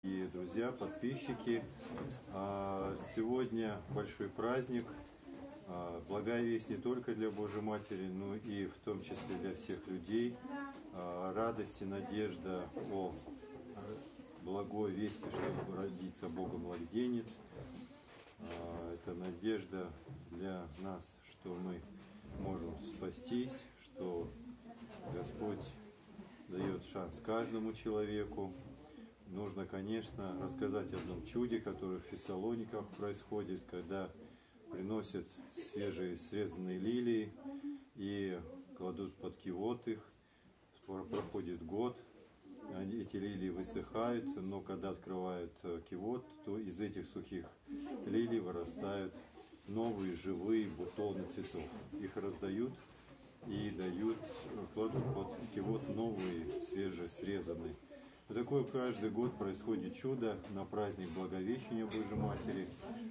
И друзья, подписчики, сегодня большой праздник, благая весть не только для Божьей Матери, но и в том числе для всех людей. Радость и надежда о благой вести, что родится Богом младенец. Это надежда для нас, что мы можем спастись, что Господь дает шанс каждому человеку. Нужно, конечно, рассказать о одном чуде, которое в Фессалониках происходит, когда приносят свежие срезанные лилии и кладут под кивот их. Проходит год, эти лилии высыхают, но когда открывают кивот, то из этих сухих лилий вырастают новые живые бутоны цветов. Их раздают и кладут под кивот новые, свежие, срезанные. И такое каждый год происходит чудо на праздник Благовещения Божьей Матери,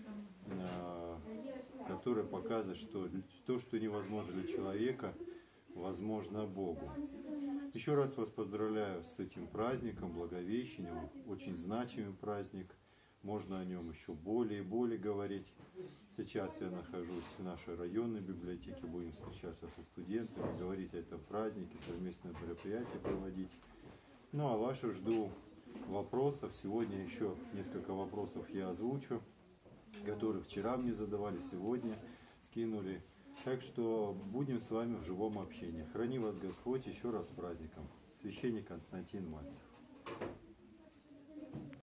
которое показывает, что то, что невозможно для человека, возможно Богу. Еще раз вас поздравляю с этим праздником, Благовещением, очень значимый праздник. Можно о нем еще более и более говорить. Сейчас я нахожусь в нашей районной библиотеке, будем встречаться со студентами, говорить о этом празднике, совместное мероприятие проводить. Ну а ваших жду вопросов. Сегодня еще несколько вопросов я озвучу, которые вчера мне задавали, сегодня скинули. Так что будем с вами в живом общении. Храни вас Господь, еще раз с праздником. Священник Константин Мальцев.